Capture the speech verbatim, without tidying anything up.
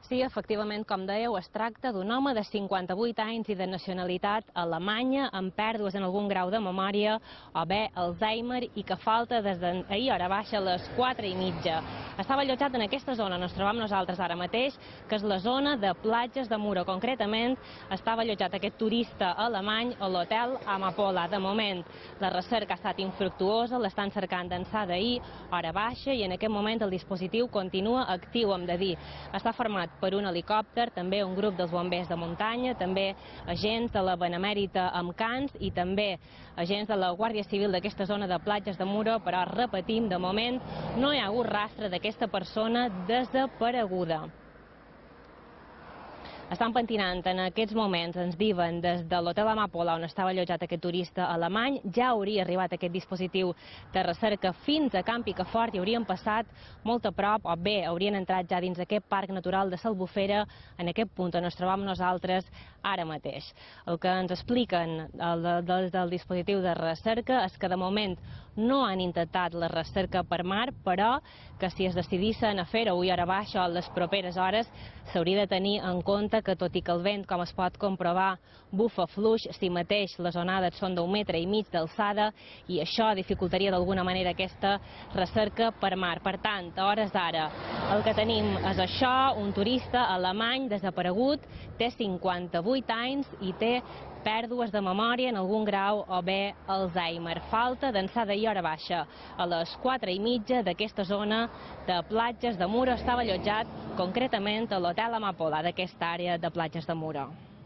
Sí, efectivament, com dèieu, es tracta d'un home de cinquanta-vuit anys i de nacionalitat alemanya, amb pèrdues en algun grau de memòria o bé Alzheimer i que falta des d'ahir hora baixa a les quatre i mitja. Estava allotjat en aquesta zona on ens trobam nosaltres ara mateix, que és la zona de platges de Muro. Concretament, estava allotjat aquest turista alemany a l'hotel Amapola. De moment, la recerca ha estat infructuosa, l'estan cercant d'ençà d'ahir, hora baixa, i en aquest moment el dispositiu continua actiu, hem de dir. Està format per un helicòpter, també un grup dels bombers de muntanya, també agents de la Benemèrita amb cans i també agents de la Guàrdia Civil d'aquesta zona de platges de Muro, però repetim, de moment no hi ha hagut rastre d'aquesta persona desapareguda. Estan pentinant en aquests moments, ens diuen, des de l'hotel Amapola, on estava allotjat aquest turista alemany. Ja hauria arribat aquest dispositiu de recerca fins a Can Picafort i haurien passat molt a prop, o bé haurien entrat ja dins aquest parc natural de s'Albufera, en aquest punt on ens trobam nosaltres ara mateix. El que ens expliquen des del dispositiu de recerca és que de moment no han intentat la recerca per mar, però que si es decidissin a fer-ho avui hora baixa o les properes hores, s'hauria de tenir en compte que tot i que el vent, com es pot comprovar, bufa fluix, si mateix les onades són d'un metre i mig d'alçada i això dificultaria d'alguna manera aquesta recerca per mar. Per tant, a hores d'ara, el que tenim és això, un turista alemany desaparegut, té cinquanta-vuit anys i té pèrdues de memòria en algun grau o bé Alzheimer. Falta d'ençà d'ahir hora baixa. A les quatre i mitja d'aquesta zona de platges de Muro estava allotjat concretament a l'hotel Amapola d'aquesta àrea de platges de Muro.